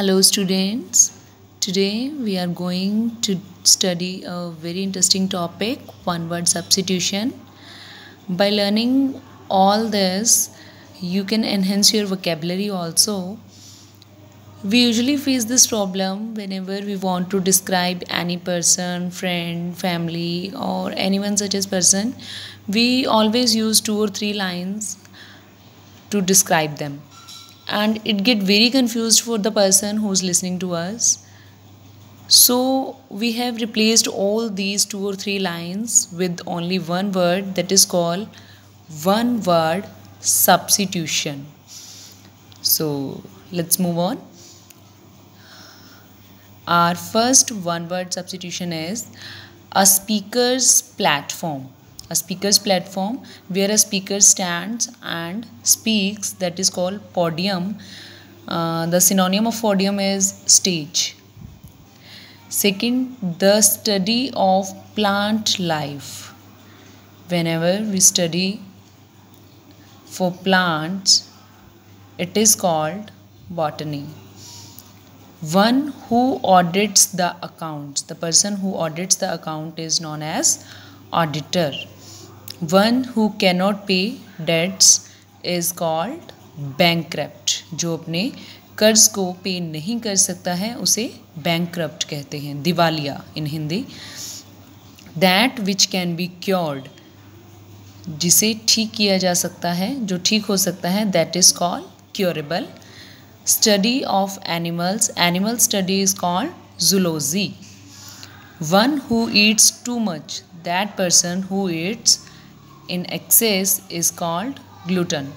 Hello students, today we are going to study a very interesting topic, one word substitution. By learning all this, you can enhance your vocabulary also. We usually face this problem whenever we want to describe any person, friend, family or anyone such as person. We always use 2 or 3 lines to describe them. And it get very confused for the person who's listening to us. So we have replaced all these 2 or 3 lines with only one word, that is called one word substitution. So let's move on. Our first one word substitution is a speaker's platform. A speaker's platform where a speaker stands and speaks, that is called podium. The synonym of podium is stage. Second, the study of plant life. Whenever we study for plants, it is called botany. One who audits the accounts. The person who audits the account is known as auditor. One who cannot pay debts is called bankrupt. जो अपने कर्ज को पे नहीं कर सकता है उसे bankrupt कहते हैं, दिवालिया in Hindi. That which can be cured, जिसे ठीक किया जा सकता है, जो ठीक हो सकता है, that is called curable. Study of animals. Animal study is called zoology. One who eats too much. That person who eats in excess is called glutton.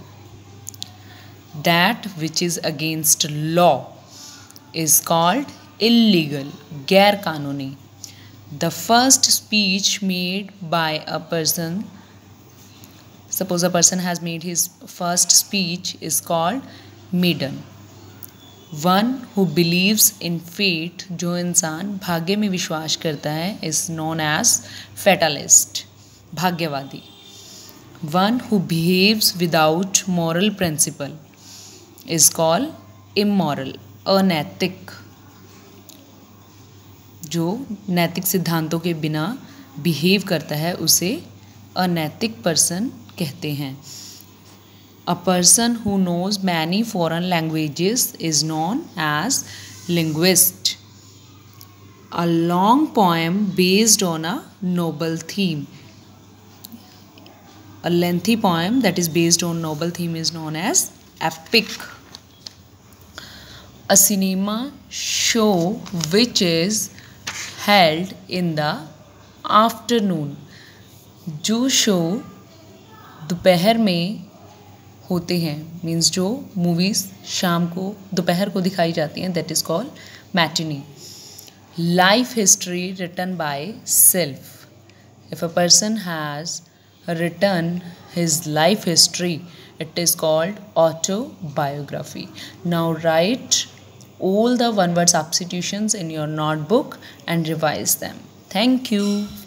That which is against law is called illegal, गैर कानूनी. The first speech made by a person, suppose a person has made his first speech, is called maiden. One who believes in fate, जो इंसान भाग्य में विश्वास करता है, is known as fatalist, भाग्यवादी. One who behaves without moral principle is called immoral, अनैतिक. जो नैतिक सिद्धांतों के बिना बिहेव करता है उसे अनैतिक पर्सन कहते हैं. A person who knows many foreign languages is known as linguist. A long poem based on a noble theme. A lengthy poem that is based on noble theme is known as epic. A cinema show which is held in the afternoon. जो show दोपहर में होते हैं, means जो movies शाम को दोपहर को दिखाई जाती हैं, that is called matinee. Life history written by self. If a person has written his life history, it is called autobiography. Now write all the one word substitutions in your notebook and revise them. Thank you.